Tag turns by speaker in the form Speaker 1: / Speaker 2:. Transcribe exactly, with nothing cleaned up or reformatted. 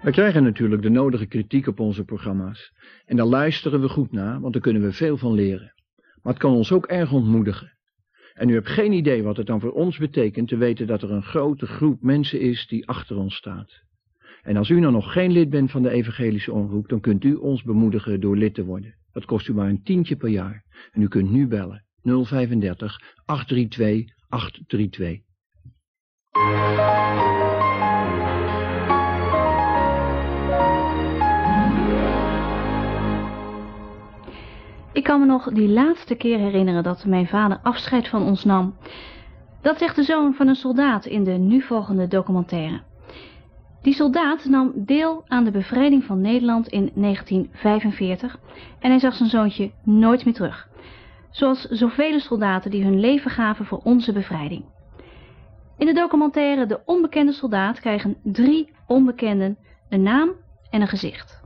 Speaker 1: Wij krijgen natuurlijk de nodige kritiek op onze programma's. En daar luisteren we goed naar, want daar kunnen we veel van leren. Maar het kan ons ook erg ontmoedigen. En u hebt geen idee wat het dan voor ons betekent te weten dat er een grote groep mensen is die achter ons staat. En als u nou nog geen lid bent van de Evangelische Omroep, dan kunt u ons bemoedigen door lid te worden. Dat kost u maar een tientje per jaar. En u kunt nu bellen nul vijfendertig acht drie twee acht drie twee.
Speaker 2: Ik kan me nog die laatste keer herinneren dat mijn vader afscheid van ons nam. Dat zegt de zoon van een soldaat in de nu volgende documentaire. Die soldaat nam deel aan de bevrijding van Nederland in negentien vijfenveertig en hij zag zijn zoontje nooit meer terug. Zoals zoveel soldaten die hun leven gaven voor onze bevrijding. In de documentaire De Onbekende Soldaat krijgen drie onbekenden een naam en een gezicht.